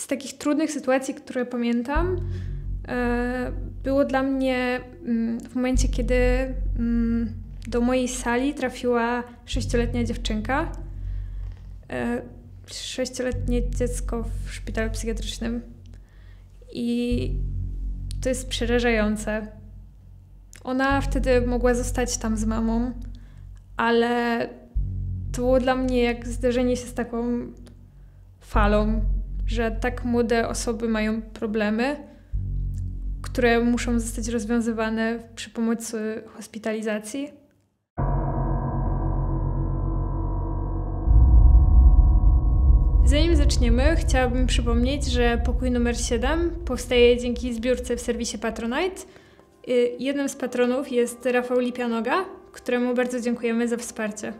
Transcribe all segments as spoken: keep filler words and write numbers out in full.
takich trudnych sytuacji, które pamiętam, było dla mnie w momencie, kiedy do mojej sali trafiła sześcioletnia dziewczynka, sześcioletnie dziecko w szpitalu psychiatrycznym. I to jest przerażające. Ona wtedy mogła zostać tam z mamą, ale to było dla mnie jak zderzenie się z taką falą, że tak młode osoby mają problemy, które muszą zostać rozwiązywane przy pomocy hospitalizacji. Zanim zaczniemy, chciałabym przypomnieć, że pokój numer siedem powstaje dzięki zbiórce w serwisie Patronite. Jednym z patronów jest Rafał Lipianoga, któremu bardzo dziękujemy za wsparcie.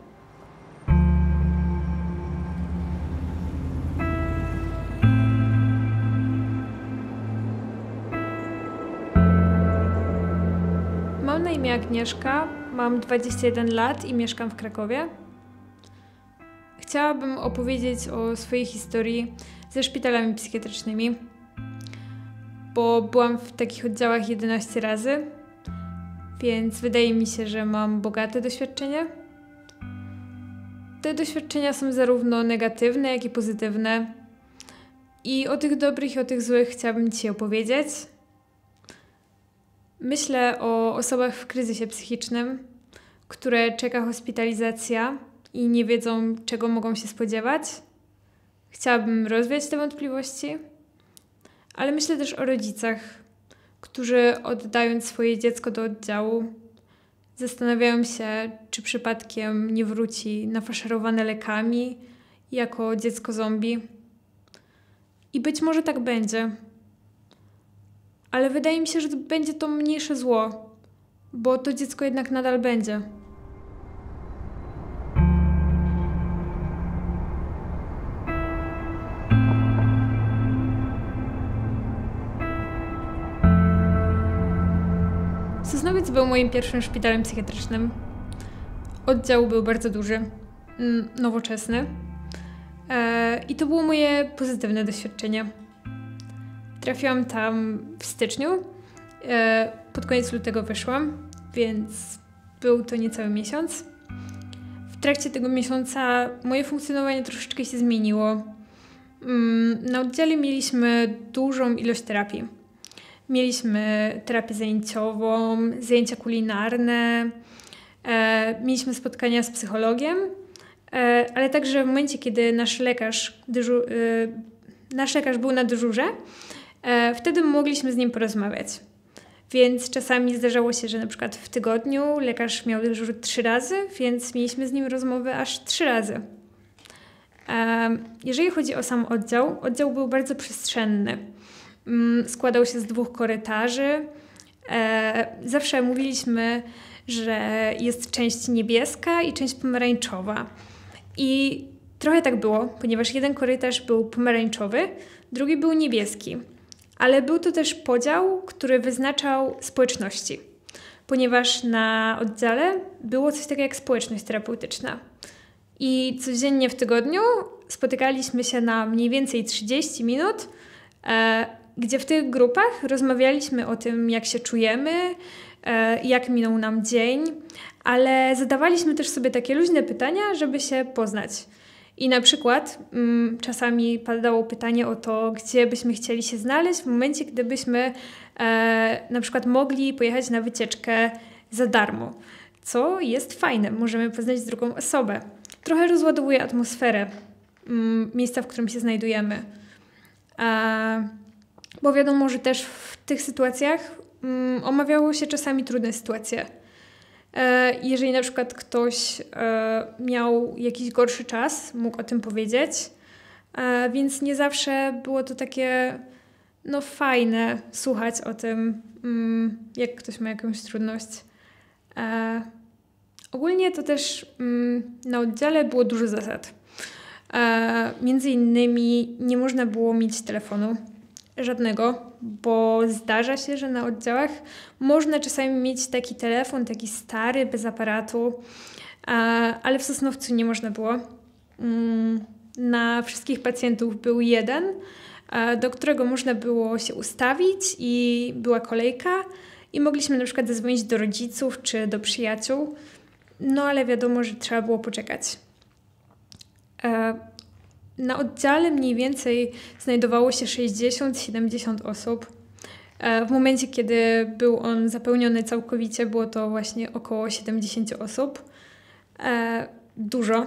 Mam na imię Agnieszka, mam dwadzieścia jeden lat i mieszkam w Krakowie. Chciałabym opowiedzieć o swojej historii ze szpitalami psychiatrycznymi, bo byłam w takich oddziałach jedenaście razy, więc wydaje mi się, że mam bogate doświadczenie. Te doświadczenia są zarówno negatywne, jak i pozytywne. I o tych dobrych i o tych złych chciałabym Ci opowiedzieć. Myślę o osobach w kryzysie psychicznym, które czeka hospitalizacja i nie wiedzą, czego mogą się spodziewać. Chciałabym rozwiać te wątpliwości, ale myślę też o rodzicach, którzy oddając swoje dziecko do oddziału, zastanawiają się, czy przypadkiem nie wróci nafaszerowane lekami jako dziecko zombie. I być może tak będzie. Ale wydaje mi się, że będzie to mniejsze zło, bo to dziecko jednak nadal będzie. Sosnowiec był moim pierwszym szpitalem psychiatrycznym. Oddział był bardzo duży, nowoczesny i to było moje pozytywne doświadczenie. Trafiłam tam w styczniu, pod koniec lutego wyszłam, więc był to niecały miesiąc. W trakcie tego miesiąca moje funkcjonowanie troszeczkę się zmieniło. Na oddziale mieliśmy dużą ilość terapii. Mieliśmy terapię zajęciową, zajęcia kulinarne, e, mieliśmy spotkania z psychologiem, e, ale także w momencie, kiedy nasz lekarz, dyżu, e, nasz lekarz był na dyżurze, e, wtedy mogliśmy z nim porozmawiać. Więc czasami zdarzało się, że na przykład w tygodniu lekarz miał dyżur trzy razy, więc mieliśmy z nim rozmowę aż trzy razy. E, jeżeli chodzi o sam oddział, oddział był bardzo przestrzenny. Składał się z dwóch korytarzy. Zawsze mówiliśmy, że jest część niebieska i część pomarańczowa. I trochę tak było, ponieważ jeden korytarz był pomarańczowy, drugi był niebieski. Ale był to też podział, który wyznaczał społeczności, ponieważ na oddziale było coś takiego jak społeczność terapeutyczna. I codziennie w tygodniu spotykaliśmy się na mniej więcej trzydzieści minut, gdzie w tych grupach rozmawialiśmy o tym, jak się czujemy, jak minął nam dzień, ale zadawaliśmy też sobie takie luźne pytania, żeby się poznać. I na przykład mm, czasami padało pytanie o to, gdzie byśmy chcieli się znaleźć w momencie, gdybyśmy e, na przykład mogli pojechać na wycieczkę za darmo, co jest fajne, możemy poznać drugą osobę. Trochę rozładowuje atmosferę mm, miejsca, w którym się znajdujemy. E, Bo wiadomo, że też w tych sytuacjach um, omawiało się czasami trudne sytuacje. E, jeżeli na przykład ktoś e, miał jakiś gorszy czas, mógł o tym powiedzieć, e, więc nie zawsze było to takie no, fajne słuchać o tym, um, jak ktoś ma jakąś trudność. E, ogólnie to też um, na oddziale było dużo zasad. E, między innymi nie można było mieć telefonu. Żadnego, bo zdarza się, że na oddziałach można czasami mieć taki telefon, taki stary, bez aparatu, ale w Sosnowcu nie można było. Na wszystkich pacjentów był jeden, do którego można było się ustawić i była kolejka i mogliśmy na przykład zadzwonić do rodziców czy do przyjaciół, no ale wiadomo, że trzeba było poczekać. Na oddziale mniej więcej znajdowało się sześćdziesiąt do siedemdziesięciu osób. W momencie, kiedy był on zapełniony całkowicie, było to właśnie około siedemdziesiąt osób. Dużo.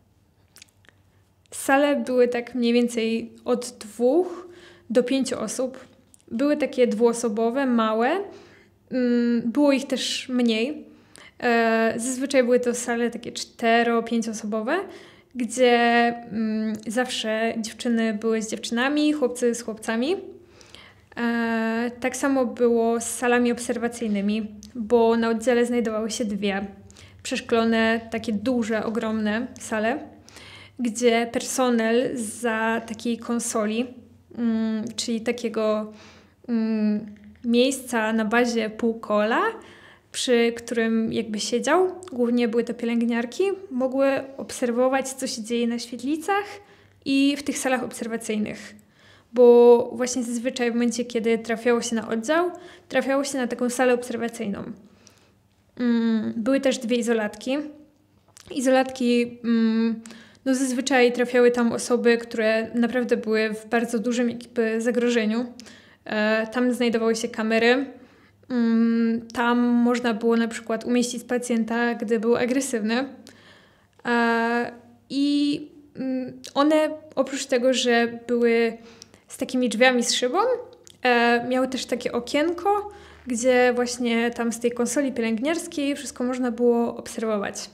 Sale były tak mniej więcej od dwóch do pięciu osób. Były takie dwuosobowe, małe. Było ich też mniej. Zazwyczaj były to sale takie cztero-, pięcioosobowe, gdzie mm, zawsze dziewczyny były z dziewczynami, chłopcy z chłopcami. E, tak samo było z salami obserwacyjnymi, bo na oddziale znajdowały się dwie przeszklone, takie duże, ogromne sale, gdzie personel za takiej konsoli, mm, czyli takiego mm, miejsca na bazie półkola, przy którym jakby siedział, głównie były to pielęgniarki, mogły obserwować, co się dzieje na świetlicach i w tych salach obserwacyjnych. Bo właśnie zazwyczaj w momencie, kiedy trafiało się na oddział, trafiało się na taką salę obserwacyjną. Były też dwie izolatki. Izolatki, no zazwyczaj trafiały tam osoby, które naprawdę były w bardzo dużym jakby zagrożeniu. Tam znajdowały się kamery. Tam można było na przykład umieścić pacjenta, gdy był agresywny. I one oprócz tego, że były z takimi drzwiami z szybą, miały też takie okienko, gdzie właśnie tam z tej konsoli pielęgniarskiej wszystko można było obserwować.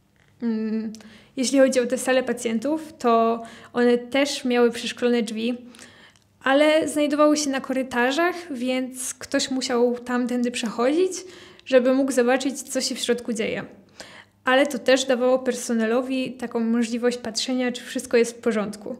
Jeśli chodzi o te sale pacjentów, to one też miały przeszklone drzwi, ale znajdowały się na korytarzach, więc ktoś musiał tamtędy przechodzić, żeby mógł zobaczyć, co się w środku dzieje. Ale to też dawało personelowi taką możliwość patrzenia, czy wszystko jest w porządku.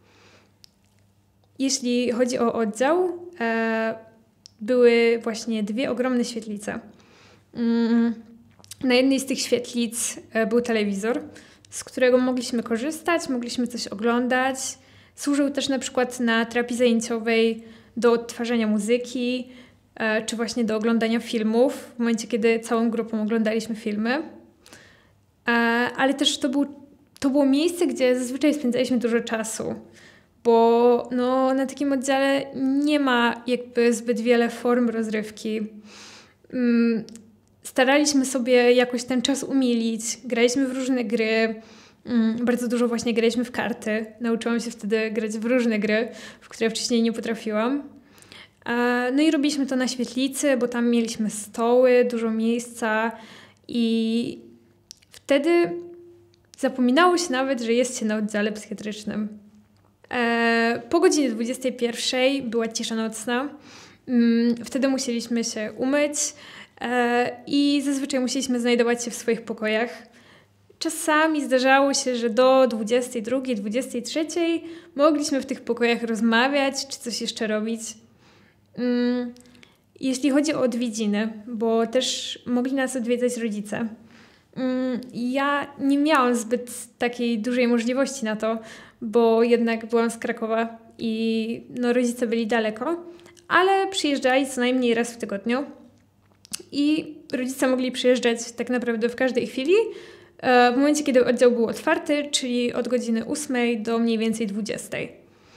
Jeśli chodzi o oddział, e, były właśnie dwie ogromne świetlice. Mm, na jednej z tych świetlic e, był telewizor, z którego mogliśmy korzystać, mogliśmy coś oglądać. Służył też na przykład na terapii zajęciowej do odtwarzania muzyki, e, czy właśnie do oglądania filmów, w momencie, kiedy całą grupą oglądaliśmy filmy. E, ale też to, był, to było miejsce, gdzie zazwyczaj spędzaliśmy dużo czasu, bo no, na takim oddziale nie ma jakby zbyt wiele form rozrywki. Mm, staraliśmy sobie jakoś ten czas umilić, graliśmy w różne gry, mm, bardzo dużo właśnie graliśmy w karty. Nauczyłam się wtedy grać w różne gry, w które wcześniej nie potrafiłam. E, no i robiliśmy to na świetlicy, bo tam mieliśmy stoły, dużo miejsca i wtedy zapominało się nawet, że jest się na oddziale psychiatrycznym. E, po godzinie dwudziestej pierwszej była cisza nocna. Mm, wtedy musieliśmy się umyć e, i zazwyczaj musieliśmy znajdować się w swoich pokojach. Czasami zdarzało się, że do dwudziestej drugiej, dwudziestej trzeciej mogliśmy w tych pokojach rozmawiać czy coś jeszcze robić. Mm, jeśli chodzi o odwiedziny, bo też mogli nas odwiedzać rodzice. Ja nie miałam zbyt takiej dużej możliwości na to, bo jednak byłam z Krakowa i no, rodzice byli daleko, ale przyjeżdżali co najmniej raz w tygodniu i rodzice mogli przyjeżdżać tak naprawdę w każdej chwili, w momencie, kiedy oddział był otwarty, czyli od godziny ósmej do mniej więcej dwudziestej.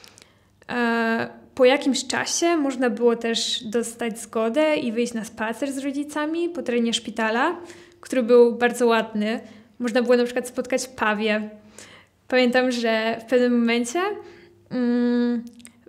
Po jakimś czasie można było też dostać zgodę i wyjść na spacer z rodzicami po terenie szpitala, który był bardzo ładny. Można było na przykład spotkać pawie. Pamiętam, że w pewnym momencie, um,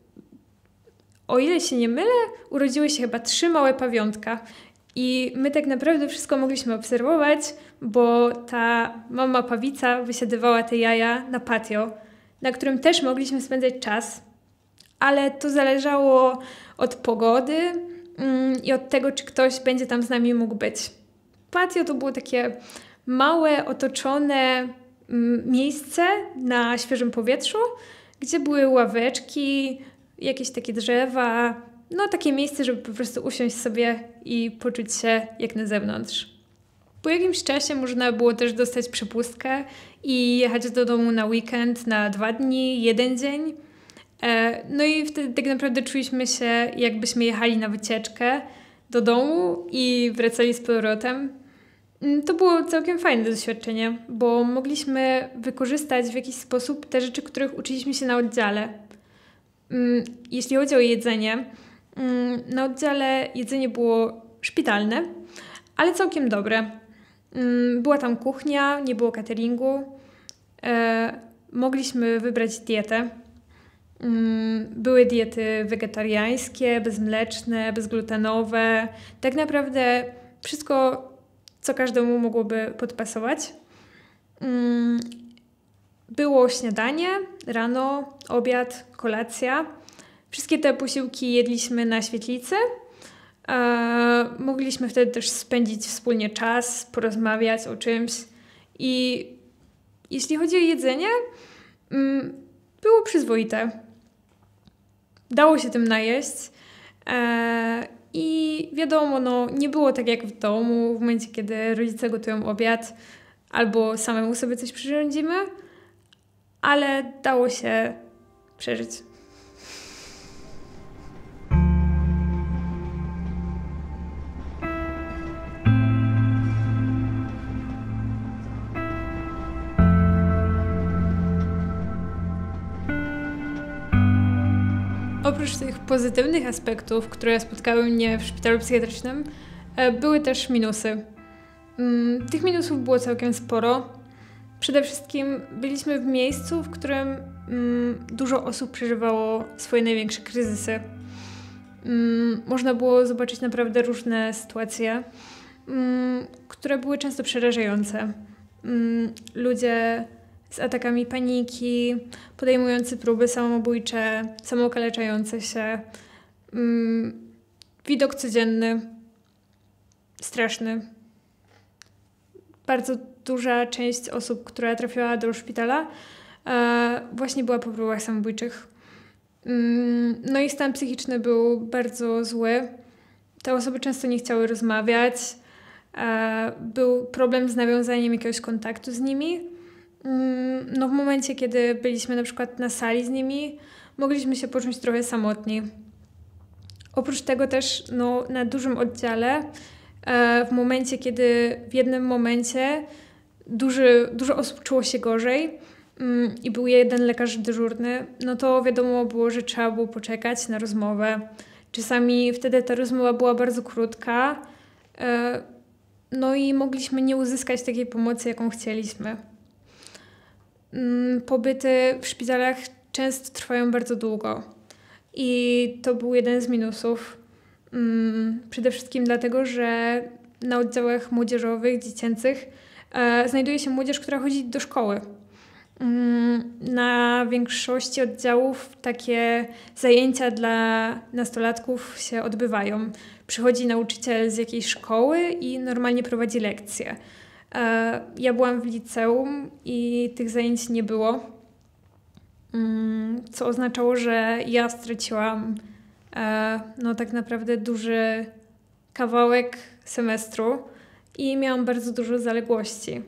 o ile się nie mylę, urodziły się chyba trzy małe pawiątka. I my tak naprawdę wszystko mogliśmy obserwować, bo ta mama pawica wysiadywała te jaja na patio, na którym też mogliśmy spędzać czas. Ale to zależało od pogody um, i od tego, czy ktoś będzie tam z nami mógł być. Patio to było takie małe, otoczone miejsce na świeżym powietrzu, gdzie były ławeczki, jakieś takie drzewa, no takie miejsce, żeby po prostu usiąść sobie i poczuć się jak na zewnątrz. Po jakimś czasie można było też dostać przepustkę i jechać do domu na weekend, na dwa dni, jeden dzień. E, no i wtedy tak naprawdę czuliśmy się, jakbyśmy jechali na wycieczkę do domu i wracali z powrotem. Mm, To było całkiem fajne doświadczenie, bo mogliśmy wykorzystać w jakiś sposób te rzeczy, których uczyliśmy się na oddziale. Mm, Jeśli chodzi o jedzenie, mm, na oddziale jedzenie było szpitalne, ale całkiem dobre. Mm, Była tam kuchnia, nie było cateringu. E, mogliśmy wybrać dietę. Mm, Były diety wegetariańskie, bezmleczne, bezglutenowe. Tak naprawdę wszystko, co każdemu mogłoby podpasować. Mm, Było śniadanie, rano, obiad, kolacja. Wszystkie te posiłki jedliśmy na świetlicy. E, mogliśmy wtedy też spędzić wspólnie czas, porozmawiać o czymś. I jeśli chodzi o jedzenie, mm, było przyzwoite. Dało się tym najeść. E, I wiadomo, no, nie było tak jak w domu, w momencie, kiedy rodzice gotują obiad, albo samemu sobie coś przyrządzimy, ale dało się przeżyć. Oprócz tych pozytywnych aspektów, które spotkały mnie w szpitalu psychiatrycznym, e, były też minusy. Mm, Tych minusów było całkiem sporo. Przede wszystkim byliśmy w miejscu, w którym mm, dużo osób przeżywało swoje największe kryzysy. Mm, Można było zobaczyć naprawdę różne sytuacje, mm, które były często przerażające. Mm, Ludzie z atakami paniki, podejmujący próby samobójcze, samookaleczające się. Mm, Widok codzienny, straszny. Bardzo duża część osób, która trafiła do szpitala, e, właśnie była po próbach samobójczych. Mm, No i stan psychiczny był bardzo zły. Te osoby często nie chciały rozmawiać. E, Był problem z nawiązaniem jakiegoś kontaktu z nimi. Mm, No w momencie, kiedy byliśmy na przykład na sali z nimi, mogliśmy się poczuć trochę samotni. Oprócz tego też no, na dużym oddziale, e, w momencie, kiedy w jednym momencie duży, dużo osób czuło się gorzej mm, i był jeden lekarz dyżurny, no to wiadomo było, że trzeba było poczekać na rozmowę. Czasami wtedy ta rozmowa była bardzo krótka, e, no i mogliśmy nie uzyskać takiej pomocy, jaką chcieliśmy. Mm, Pobyty w szpitalach często trwają bardzo długo i to był jeden z minusów. Mm, Przede wszystkim dlatego, że na oddziałach młodzieżowych, dziecięcych e, znajduje się młodzież, która chodzi do szkoły. Mm, Na większości oddziałów takie zajęcia dla nastolatków się odbywają. Przychodzi nauczyciel z jakiejś szkoły i normalnie prowadzi lekcje. E, Ja byłam w liceum i tych zajęć nie było, mm, co oznaczało, że ja straciłam e, no tak naprawdę duży kawałek semestru i miałam bardzo dużo zaległości.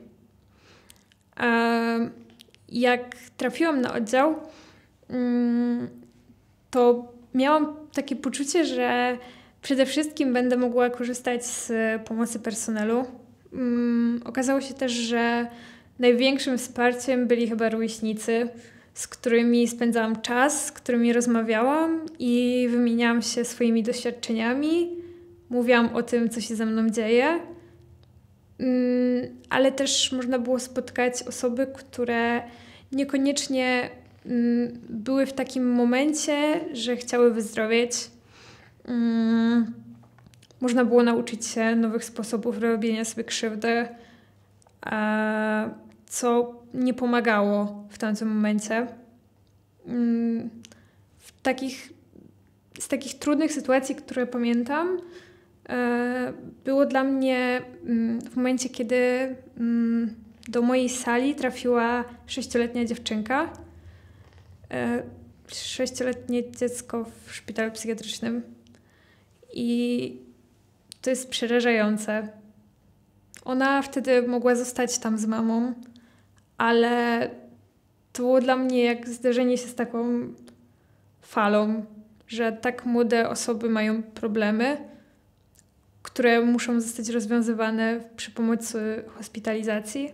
E, Jak trafiłam na oddział, mm, to miałam takie poczucie, że przede wszystkim będę mogła korzystać z pomocy personelu. Mm, Okazało się też, że największym wsparciem byli chyba rówieśnicy, z którymi spędzałam czas, z którymi rozmawiałam i wymieniałam się swoimi doświadczeniami. Mówiłam o tym, co się ze mną dzieje. Mm, Ale też można było spotkać osoby, które niekoniecznie mm, były w takim momencie, że chciały wyzdrowieć. Mm, Można było nauczyć się nowych sposobów robienia sobie krzywdy, a co nie pomagało w tamtym momencie. Mm, W takich, z takich trudnych sytuacji, które pamiętam, e, było dla mnie mm, w momencie, kiedy mm, do mojej sali trafiła sześcioletnia dziewczynka, e, sześcioletnie dziecko w szpitalu psychiatrycznym. I to jest przerażające. Ona wtedy mogła zostać tam z mamą, ale to było dla mnie jak zderzenie się z taką falą, że tak młode osoby mają problemy, które muszą zostać rozwiązywane przy pomocy hospitalizacji.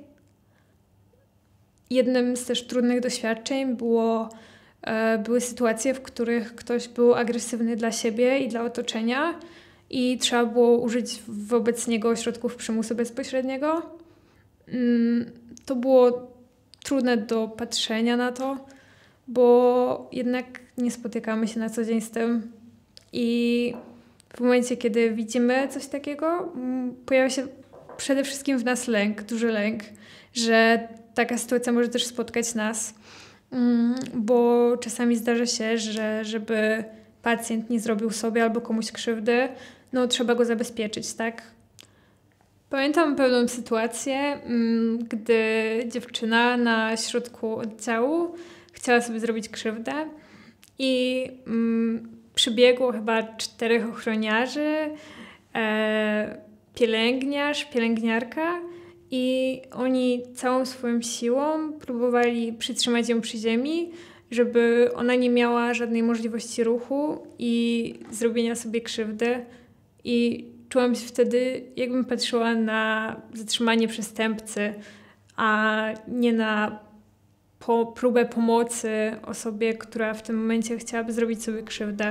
Jednym z też trudnych doświadczeń było, e, były sytuacje, w których ktoś był agresywny dla siebie i dla otoczenia i trzeba było użyć wobec niego środków przymusu bezpośredniego. Mm, to było trudne do patrzenia na to, bo jednak nie spotykamy się na co dzień z tym i w momencie, kiedy widzimy coś takiego, pojawia się przede wszystkim w nas lęk, duży lęk, że taka sytuacja może też spotkać nas, bo czasami zdarza się, że żeby pacjent nie zrobił sobie albo komuś krzywdy, no trzeba go zabezpieczyć, tak? Pamiętam pewną sytuację, gdy dziewczyna na środku oddziału chciała sobie zrobić krzywdę i mm, przybiegło chyba czterech ochroniarzy, e, pielęgniarz, pielęgniarka i oni całą swoją siłą próbowali przytrzymać ją przy ziemi, żeby ona nie miała żadnej możliwości ruchu i zrobienia sobie krzywdy. I czułam się wtedy, jakbym patrzyła na zatrzymanie przestępcy, a nie na po próbę pomocy osobie, która w tym momencie chciałaby zrobić sobie krzywdę.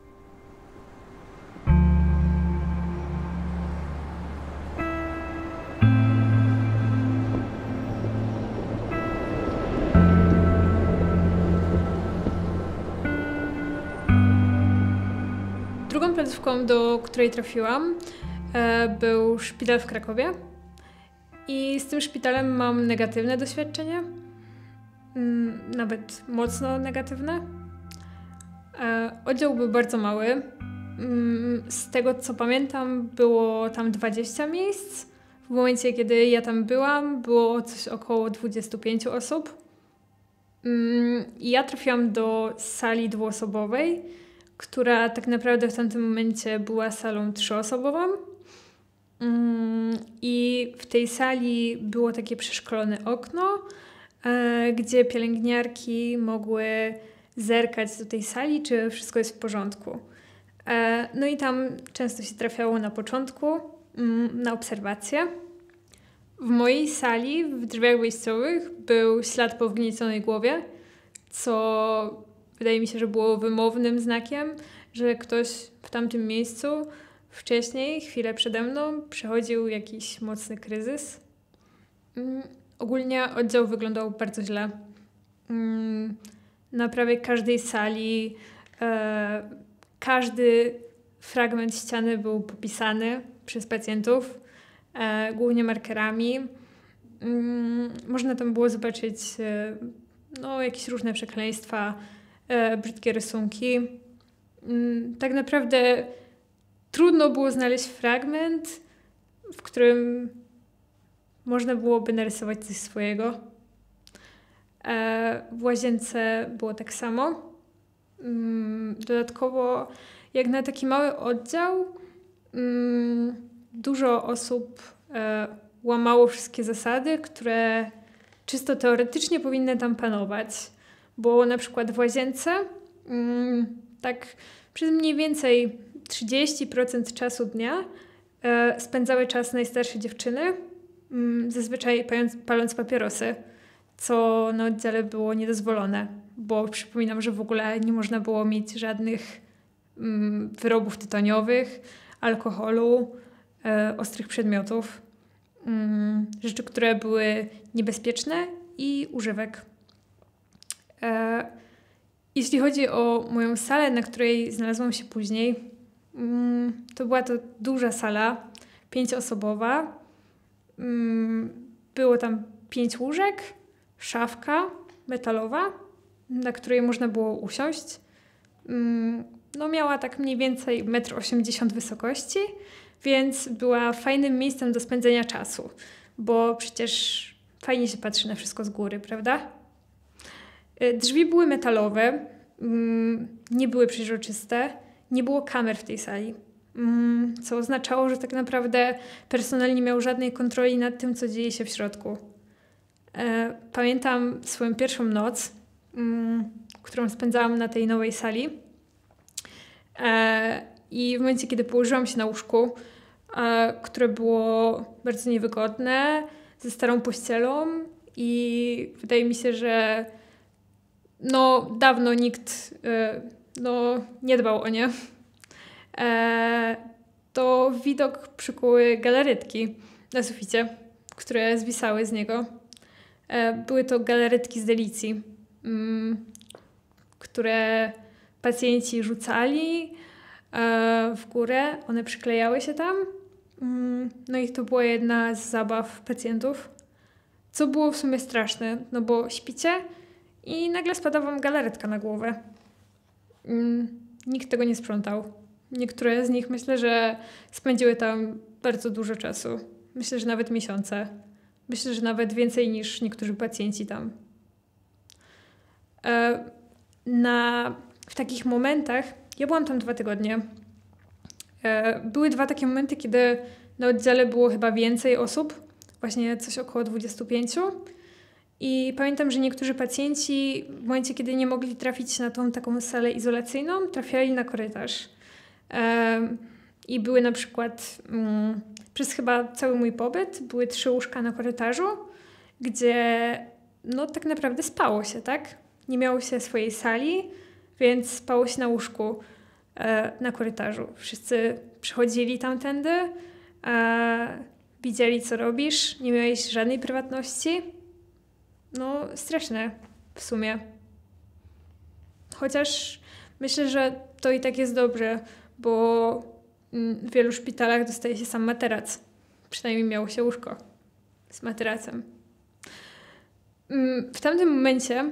Drugą placówką, do której trafiłam, e, był szpital w Krakowie i z tym szpitalem mam negatywne doświadczenie, mm, nawet mocno negatywne. E, oddział był bardzo mały. Mm, z tego co pamiętam, było tam dwadzieścia miejsc. W momencie, kiedy ja tam byłam, było coś około dwadzieścia pięć osób. Mm, ja trafiłam do sali dwuosobowej, która tak naprawdę w tamtym momencie była salą trzyosobową. I w tej sali było takie przeszklone okno, gdzie pielęgniarki mogły zerkać do tej sali, czy wszystko jest w porządku. No i tam często się trafiało na początku na obserwację. W mojej sali, w drzwiach wejściowych, był ślad po wgnieconej głowie, co wydaje mi się, że było wymownym znakiem, że ktoś w tamtym miejscu wcześniej, chwilę przede mną, przechodził jakiś mocny kryzys. Mm, ogólnie oddział wyglądał bardzo źle. Mm, na prawie każdej sali e, każdy fragment ściany był popisany przez pacjentów, e, głównie markerami. Mm, można tam było zobaczyć e, no, jakieś różne przekleństwa, e, brzydkie rysunki. Mm, tak naprawdę trudno było znaleźć fragment, w którym można byłoby narysować coś swojego. E, w łazience było tak samo. Mm, dodatkowo, jak na taki mały oddział, mm, dużo osób e, łamało wszystkie zasady, które czysto teoretycznie powinny tam panować. Bo na przykład w łazience mm, tak przez mniej więcej trzydzieści procent czasu dnia e, spędzały czas najstarsze dziewczyny, mm, zazwyczaj paląc, paląc papierosy, co na oddziale było niedozwolone, bo przypominam, że w ogóle nie można było mieć żadnych mm, wyrobów tytoniowych, alkoholu, e, ostrych przedmiotów, mm, rzeczy, które były niebezpieczne i używek. E, jeśli chodzi o moją salę, na której znalazłam się później, mm, to była to duża sala, pięcioosobowa. Mm, było tam pięć łóżek, szafka metalowa, na której można było usiąść. Mm, no miała tak mniej więcej metr osiemdziesiąt wysokości, więc była fajnym miejscem do spędzenia czasu, bo przecież fajnie się patrzy na wszystko z góry, prawda? Drzwi były metalowe, nie były przeźroczyste, nie było kamer w tej sali, co oznaczało, że tak naprawdę personel nie miał żadnej kontroli nad tym, co dzieje się w środku. Pamiętam swoją pierwszą noc, którą spędzałam na tej nowej sali. E, I w momencie, kiedy położyłam się na łóżku, e, które było bardzo niewygodne, ze starą pościelą i wydaje mi się, że no dawno nikt e, no, nie dbał o nie, e, to widok przykuły galaretki na suficie, które zwisały z niego. E, były to galaretki z Delicji, mm, które pacjenci rzucali e, w górę, one przyklejały się tam. Mm, no i to była jedna z zabaw pacjentów, co było w sumie straszne, no bo śpicie i nagle spada wam galaretka na głowę. Mm, nikt tego nie sprzątał. Niektóre z nich myślę, że spędziły tam bardzo dużo czasu. Myślę, że nawet miesiące. Myślę, że nawet więcej niż niektórzy pacjenci tam. E, na, w takich momentach, ja byłam tam dwa tygodnie. E, były dwa takie momenty, kiedy na oddziale było chyba więcej osób, właśnie coś około dwudziestu pięciu. I pamiętam, że niektórzy pacjenci w momencie, kiedy nie mogli trafić na tą taką salę izolacyjną, trafiali na korytarz. Um, I były na przykład um, przez chyba cały mój pobyt były trzy łóżka na korytarzu, gdzie no tak naprawdę spało się, tak? Nie miało się swojej sali, więc spało się na łóżku e, na korytarzu. Wszyscy przychodzili tamtędy, e, widzieli, co robisz, nie miałeś żadnej prywatności. No straszne w sumie. Chociaż myślę, że to i tak jest dobrze, bo w wielu szpitalach dostaje się sam materac. Przynajmniej miało się łóżko z materacem. W tamtym momencie,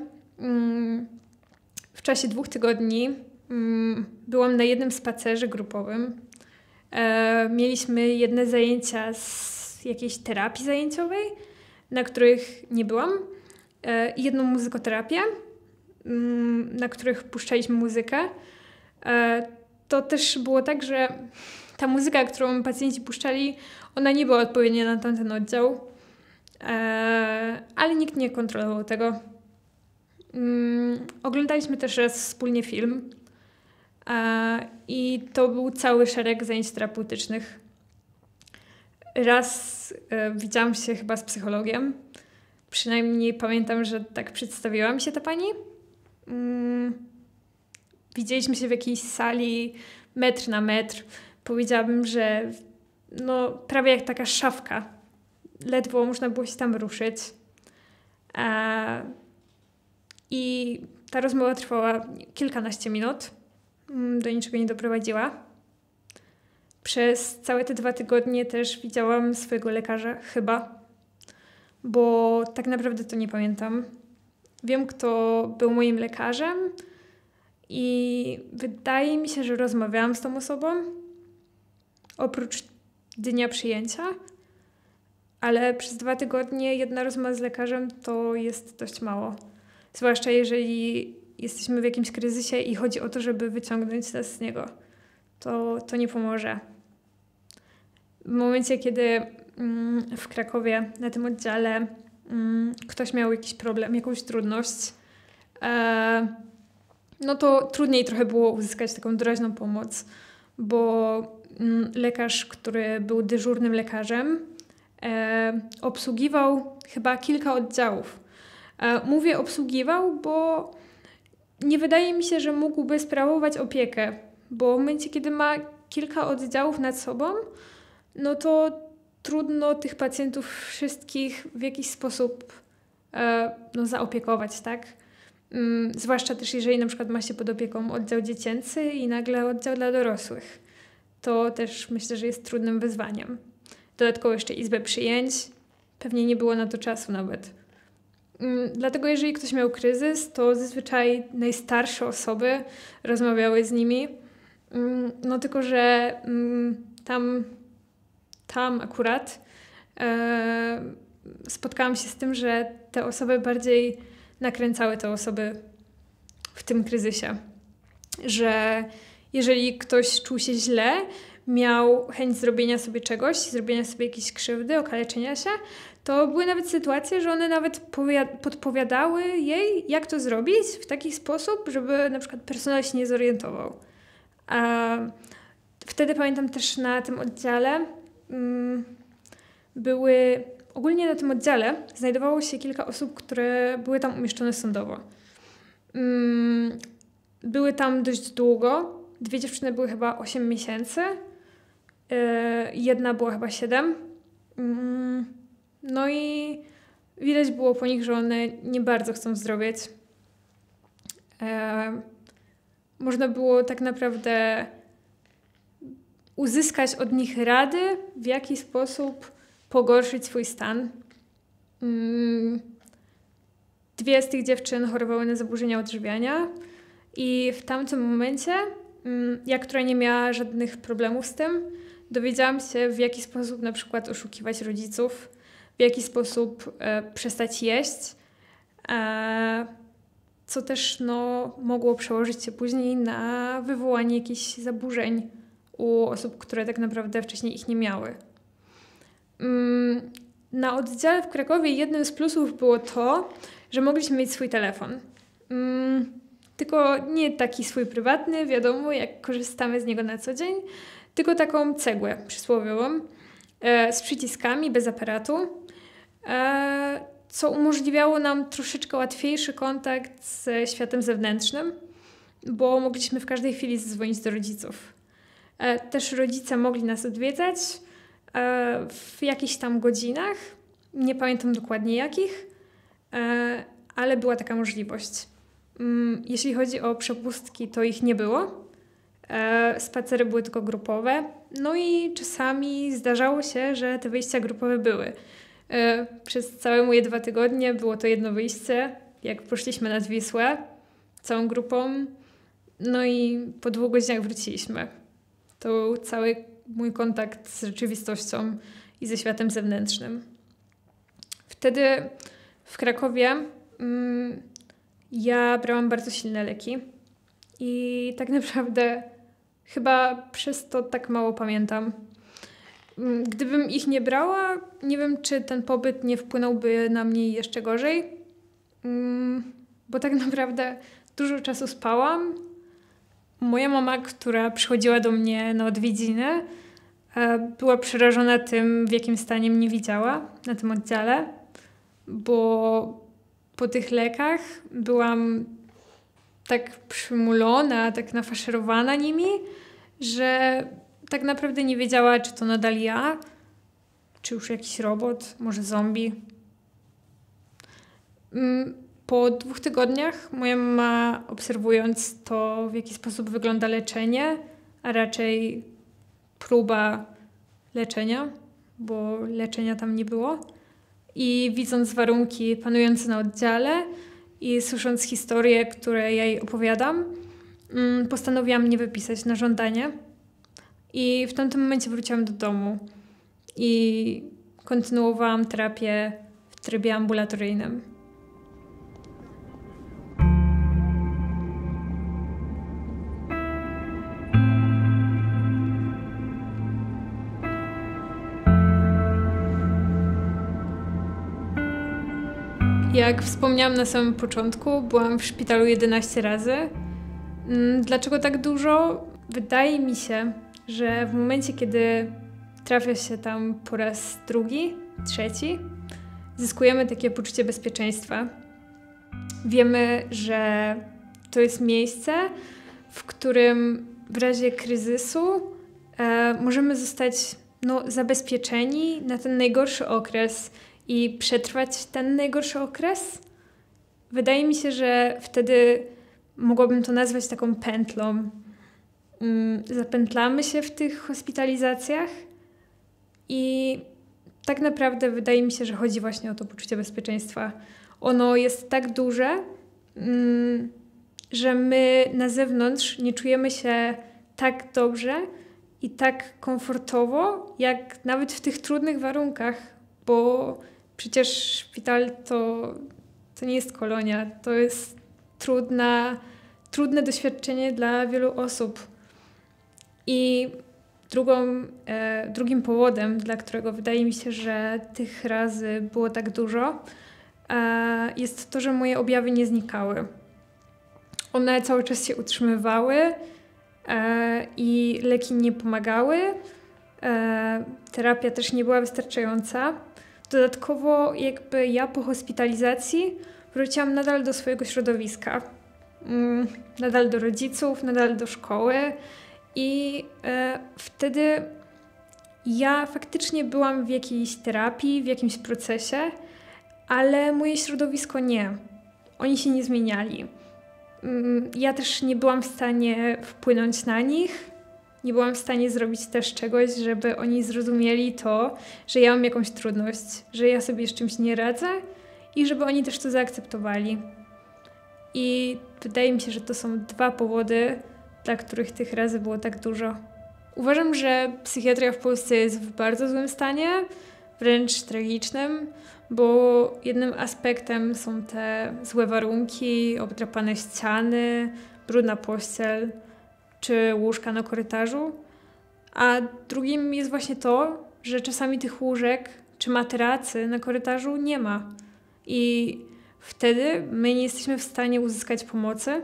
w czasie dwóch tygodni, byłam na jednym spacerze grupowym. Mieliśmy jedne zajęcia z jakiejś terapii zajęciowej, na których nie byłam, i jedną muzykoterapię, na których puszczaliśmy muzykę. To też było tak, że ta muzyka, którą pacjenci puszczali, ona nie była odpowiednia na tamten oddział, ale nikt nie kontrolował tego. Oglądaliśmy też raz wspólnie film i to był cały szereg zajęć terapeutycznych. Raz widziałam się chyba z psychologiem. Przynajmniej pamiętam, że tak przedstawiła mi się ta pani. Widzieliśmy się w jakiejś sali metr na metr. Powiedziałabym, że no, prawie jak taka szafka. Ledwo można było się tam ruszyć. A, I ta rozmowa trwała kilkanaście minut. Do niczego nie doprowadziła. Przez całe te dwa tygodnie też widziałam swojego lekarza, chyba. Bo tak naprawdę to nie pamiętam. Wiem, kto był moim lekarzem. I wydaje mi się, że rozmawiałam z tą osobą, oprócz dnia przyjęcia, ale przez dwa tygodnie jedna rozmowa z lekarzem to jest dość mało. Zwłaszcza jeżeli jesteśmy w jakimś kryzysie i chodzi o to, żeby wyciągnąć nas z niego. To, to nie pomoże. W momencie, kiedy mm, w Krakowie na tym oddziale mm, ktoś miał jakiś problem, jakąś trudność, e, no to trudniej trochę było uzyskać taką doraźną pomoc, bo lekarz, który był dyżurnym lekarzem, e, obsługiwał chyba kilka oddziałów. E, mówię obsługiwał, bo nie wydaje mi się, że mógłby sprawować opiekę, bo w momencie, kiedy ma kilka oddziałów nad sobą, no to trudno tych pacjentów wszystkich w jakiś sposób e, no, zaopiekować, tak? Mm, zwłaszcza też jeżeli na przykład ma się pod opieką oddział dziecięcy i nagle oddział dla dorosłych. To też myślę, że jest trudnym wyzwaniem. Dodatkowo jeszcze izbę przyjęć. Pewnie nie było na to czasu nawet. Mm, dlatego jeżeli ktoś miał kryzys, to zazwyczaj najstarsze osoby rozmawiały z nimi. Mm, no tylko, że mm, tam, tam akurat e, spotkałam się z tym, że te osoby bardziej nakręcały te osoby w tym kryzysie. Że jeżeli ktoś czuł się źle, miał chęć zrobienia sobie czegoś, zrobienia sobie jakiejś krzywdy, okaleczenia się, to były nawet sytuacje, że one nawet podpowiadały jej, jak to zrobić w taki sposób, żeby na przykład personel się nie zorientował. A wtedy pamiętam też na tym oddziale mm, były, ogólnie na tym oddziale znajdowało się kilka osób, które były tam umieszczone sądowo. Mm, były tam dość długo. Dwie dziewczyny były chyba osiem miesięcy. Yy, jedna była chyba siedem. Yy, no i widać było po nich, że one nie bardzo chcą zdrowieć. Yy, można było tak naprawdę uzyskać od nich rady, w jaki sposób pogorszyć swój stan. Yy, dwie z tych dziewczyn chorowały na zaburzenia odżywiania i w tamtym momencie ja, która nie miała żadnych problemów z tym, dowiedziałam się, w jaki sposób na przykład oszukiwać rodziców, w jaki sposób e, przestać jeść, e, co też no, mogło przełożyć się później na wywołanie jakichś zaburzeń u osób, które tak naprawdę wcześniej ich nie miały. Mm, na oddziale w Krakowie jednym z plusów było to, że mogliśmy mieć swój telefon. Mm, Tylko nie taki swój prywatny, wiadomo, jak korzystamy z niego na co dzień, tylko taką cegłę przysłowiową e, z przyciskami, bez aparatu, e, co umożliwiało nam troszeczkę łatwiejszy kontakt ze światem zewnętrznym, bo mogliśmy w każdej chwili zadzwonić do rodziców. E, też rodzice mogli nas odwiedzać e, w jakichś tam godzinach, nie pamiętam dokładnie jakich, e, ale była taka możliwość. Jeśli chodzi o przepustki, to ich nie było. E, spacery były tylko grupowe. No i czasami zdarzało się, że te wyjścia grupowe były. E, przez całe moje dwa tygodnie było to jedno wyjście, jak poszliśmy nad Wisłę całą grupą. No i po dwóch godzinach wróciliśmy. To był cały mój kontakt z rzeczywistością i ze światem zewnętrznym. Wtedy w Krakowie mm, ja brałam bardzo silne leki i tak naprawdę chyba przez to tak mało pamiętam. Gdybym ich nie brała, nie wiem, czy ten pobyt nie wpłynąłby na mnie jeszcze gorzej, bo tak naprawdę dużo czasu spałam. Moja mama, która przychodziła do mnie na odwiedziny, była przerażona tym, w jakim stanie mnie widziała na tym oddziale, bo po tych lekach byłam tak przymulona, tak nafaszerowana nimi, że tak naprawdę nie wiedziała, czy to nadal ja, czy już jakiś robot, może zombie. Po dwóch tygodniach moja mama, obserwując to, w jaki sposób wygląda leczenie, a raczej próba leczenia, bo leczenia tam nie było, i widząc warunki panujące na oddziale i słysząc historie, które ja jej opowiadam, postanowiłam mnie wypisać na żądanie. I w tamtym momencie wróciłam do domu i kontynuowałam terapię w trybie ambulatoryjnym. Jak wspomniałam na samym początku, byłam w szpitalu jedenaście razy. Dlaczego tak dużo? Wydaje mi się, że w momencie, kiedy trafia się tam po raz drugi, trzeci, zyskujemy takie poczucie bezpieczeństwa. Wiemy, że to jest miejsce, w którym w razie kryzysu e, możemy zostać no, zabezpieczeni na ten najgorszy okres i przetrwać ten najgorszy okres. Wydaje mi się, że wtedy mogłabym to nazwać taką pętlą. Zapętlamy się w tych hospitalizacjach i tak naprawdę wydaje mi się, że chodzi właśnie o to poczucie bezpieczeństwa. Ono jest tak duże, że my na zewnątrz nie czujemy się tak dobrze i tak komfortowo, jak nawet w tych trudnych warunkach, bo przecież szpital to, to nie jest kolonia, to jest trudna, trudne doświadczenie dla wielu osób. I Drugą, e, drugim powodem, dla którego wydaje mi się, że tych razy było tak dużo, e, jest to, że moje objawy nie znikały. One cały czas się utrzymywały e, i leki nie pomagały. E, terapia też nie była wystarczająca. Dodatkowo jakby ja po hospitalizacji wróciłam nadal do swojego środowiska. Mm, nadal do rodziców, nadal do szkoły i e, wtedy ja faktycznie byłam w jakiejś terapii, w jakimś procesie, ale moje środowisko nie. Oni się nie zmieniali. Mm, ja też nie byłam w stanie wpłynąć na nich. Nie byłam w stanie zrobić też czegoś, żeby oni zrozumieli to, że ja mam jakąś trudność, że ja sobie z czymś nie radzę i żeby oni też to zaakceptowali. I wydaje mi się, że to są dwa powody, dla których tych razy było tak dużo. Uważam, że psychiatria w Polsce jest w bardzo złym stanie, wręcz tragicznym, bo jednym aspektem są te złe warunki, obdrapane ściany, brudna pościel czy łóżka na korytarzu, a drugim jest właśnie to, że czasami tych łóżek czy materacy na korytarzu nie ma. I wtedy my nie jesteśmy w stanie uzyskać pomocy,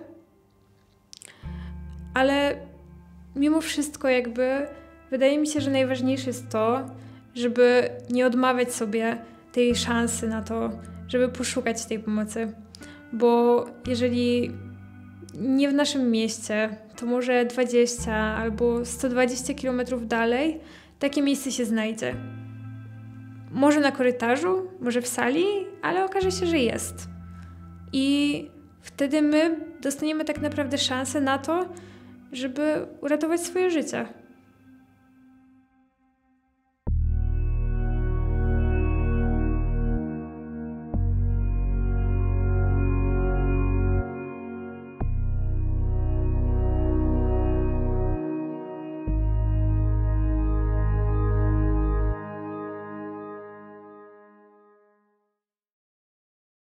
ale mimo wszystko jakby wydaje mi się, że najważniejsze jest to, żeby nie odmawiać sobie tej szansy na to, żeby poszukać tej pomocy. Bo jeżeli nie w naszym mieście, to może dwadzieścia albo sto dwadzieścia kilometrów dalej takie miejsce się znajdzie. Może na korytarzu, może w sali, ale okaże się, że jest. I wtedy my dostaniemy tak naprawdę szansę na to, żeby uratować swoje życie.